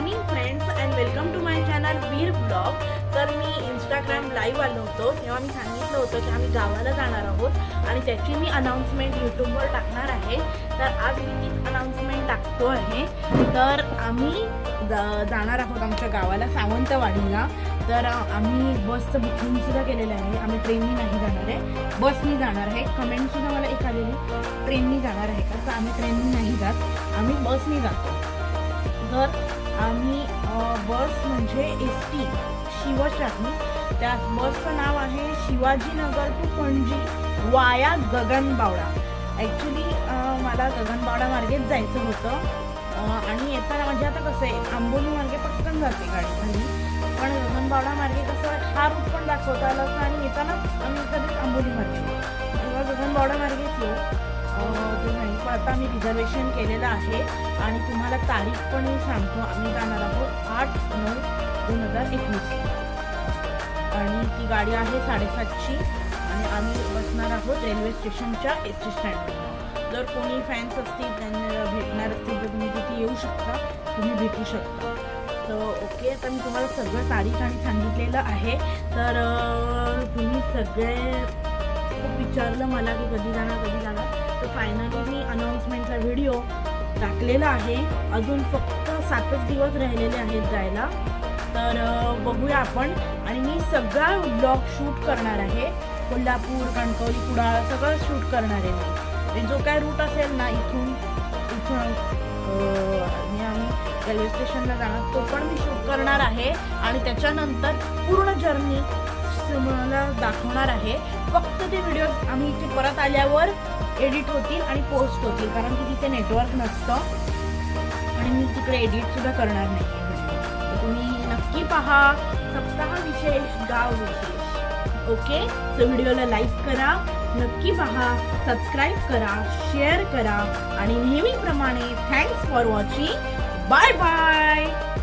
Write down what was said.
Morning friends and welcome to my channel Veer blog. तर मी Instagram live आलो होतो तेव्हा मी सांगितलं होतं की आम्ही गावाला जाणार आहोत आणि त्याची मी अनाउन्समेंट यूट्यूबवर टाकणार आहे। तर आज मी तीच अनाउन्समेंट टाकतो आहे। तर आम्ही जाणार आहोत आमच्या गावाला सावंतवाडीला। तर आम्ही बसचं बुकिंग सुद्धा केलेलं आहे। आम्ही ट्रेननी नाही जाणार आहे, बसनी जाणार आहे। कमेंट सुद्धा मला एक आलेली, ट्रेननी जाणार आहे का? तर आम्ही ट्रेननी नाही जात, आम्ही बसनी जातो। तर आम्ही बस म्हणजे एसटी शिवशाही, त्या बसचं नाव आहे शिवाजीनगर टू पणजी वाया गगनबावडा। ॲक्च्युली मला गगनबावडा मार्गेच जायचं होतं आणि येताना म्हणजे आता कसं आहे आंबोली मार्गे पटकन जाते गाडी खाली, पण गगनबावडा मार्गे कसं हा रूट पण दाखवता आला असता आणि येताना आम्ही कधीच आंबोली मार्गे किंवा गगनबावडा मार्गेच येऊ ते नाही। पण आता आम्ही रिझर्वेशन केलेलं आहे आणि तुम्हाला तारीख पण सांगतो। आम्ही जाणार आहोत 8/9/2021 आणि ती गाडी आहे 7:30ची आणि आम्ही बसणार आहोत रेल्वे स्टेशनच्या एसटी स्टँडवर। जर कोणी फॅन्स असतील त्यांना भेटणार असतील तर तुम्ही तिथे येऊ शकता, तुम्ही भेटू शकता। तर ओके, तर मी तुम्हाला सगळं तारीख आणि सांगितलेलं आहे। तर तुम्ही सगळे खूप विचारलं मला की कधी जाणार। तर फायनली मी अनाउन्समेंटचा व्हिडिओ टाकलेला आहे। अजून फक्त 7च दिवस राहिलेले आहेत जायला। तर बघूया आपण, आणि मी सगळा ब्लॉग शूट करणार आहे। कोल्हापूर, कणकवली, कुडाळ सगळं शूट करणार आहे मी। जो काय रूट असेल ना इथून आम्ही रेल्वे स्टेशनला जाणार तो पण मी शूट करणार आहे आणि त्याच्यानंतर पूर्ण जर्नी तुम्हाला दाखवणार आहे। फक्त ते व्हिडिओ आम्ही इथे परत आल्यावर एडिट होतील आणि पोस्ट होतील, कारण की तिथे नेटवर्क नसतं आणि मी तिकडे एडिट सुद्धा करणार नाही व्हिडिओ। तर तुम्ही नक्की पहा, सप्ताह विशेष, गाव विशेष। ओके, सो व्हिडिओला लाईक करा, नक्की पहा, सबस्क्राईब करा, शेअर करा आणि नेहमीप्रमाणे thanks for watching. Bye bye.